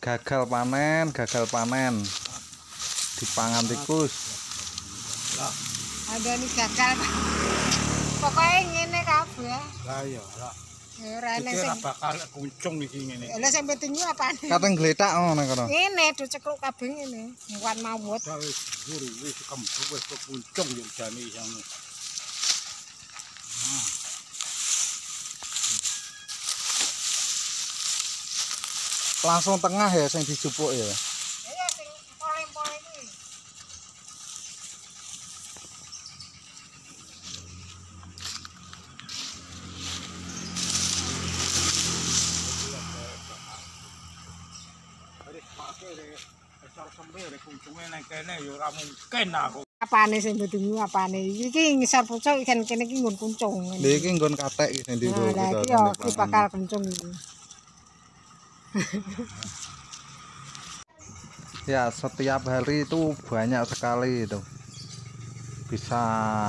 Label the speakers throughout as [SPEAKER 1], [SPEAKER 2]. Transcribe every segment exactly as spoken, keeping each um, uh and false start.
[SPEAKER 1] gagal panen, gagal panen dipangan tikus.
[SPEAKER 2] Ada nih gagal. Pokoknya ngene kabeh.
[SPEAKER 3] Lah iya lah.
[SPEAKER 2] Ya ora ana
[SPEAKER 3] Iki
[SPEAKER 2] sing
[SPEAKER 3] ora bakal kuncung iki ngene.
[SPEAKER 2] lha sing penting apane?
[SPEAKER 1] Kateng gletak ngono kono.
[SPEAKER 2] Ngene do cekluk kabeh ngene. Muat mawut.
[SPEAKER 3] Dah wis guru wis kembu wis kuncung yo jane isane.
[SPEAKER 1] Langsung tengah ya sing dijupuk ya.
[SPEAKER 2] Iya sing poleng-poleng iki.
[SPEAKER 3] Wis pake rek besar sembe rek kuncunge nang kene yo ora mungkin aku.
[SPEAKER 2] Apane sing penting apane? Iki ngisor pucuk ikan kene iki nggon kuncung.
[SPEAKER 1] Lha iki nggon katek iki sing
[SPEAKER 2] Nah, lah iki yo iki bakal kuncung iki.
[SPEAKER 1] Ya, setiap hari itu banyak sekali itu. Bisa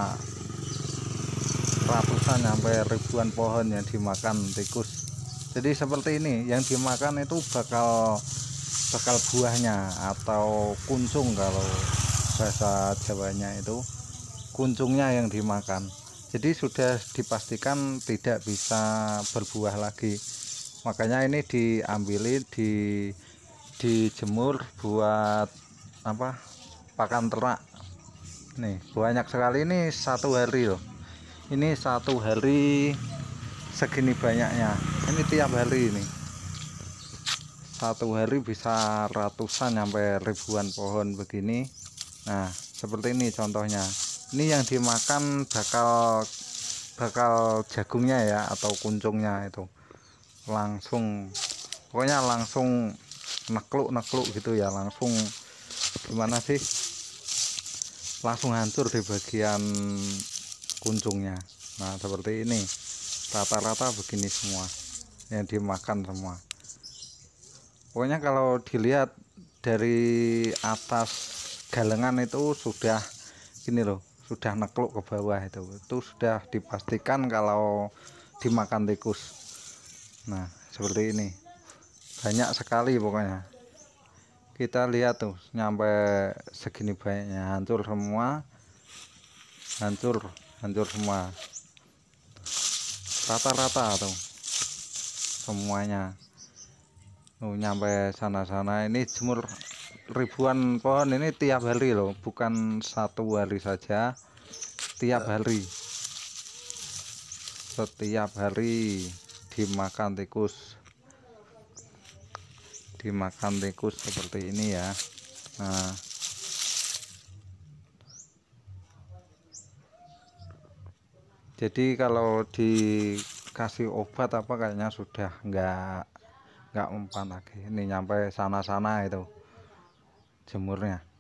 [SPEAKER 1] ratusan sampai ribuan pohon yang dimakan tikus. Jadi seperti ini, yang dimakan itu bakal bakal buahnya atau kuncung kalau bahasa Jawanya itu. Kuncungnya yang dimakan. Jadi sudah dipastikan tidak bisa berbuah lagi. Makanya ini diambilin di dijemur buat apa? Pakan ternak. Nih, banyak sekali ini satu hari loh. Ini satu hari segini banyaknya. Ini tiap hari ini. Satu hari bisa ratusan sampai ribuan pohon begini. Nah, seperti ini contohnya. Ini yang dimakan bakal bakal jagungnya ya atau kuncungnya itu. Langsung pokoknya langsung nekluk-nekluk gitu ya, langsung gimana sih, langsung hancur di bagian kuncungnya. Nah seperti ini rata-rata begini semua yang dimakan semua. Pokoknya kalau dilihat dari atas galengan itu sudah gini loh, sudah nekluk ke bawah itu itu sudah dipastikan kalau dimakan tikus. Nah seperti ini banyak sekali pokoknya. Kita lihat tuh nyampe segini banyaknya, hancur semua, hancur hancur semua rata-rata tuh semuanya tuh nyampe sana-sana. Ini jemur ribuan pohon ini tiap hari loh, bukan satu hari saja, tiap hari setiap hari dimakan tikus dimakan tikus seperti ini ya. Nah jadi kalau dikasih obat apa kayaknya sudah enggak enggak mempan lagi. Ini nyampe sana-sana itu jemurnya.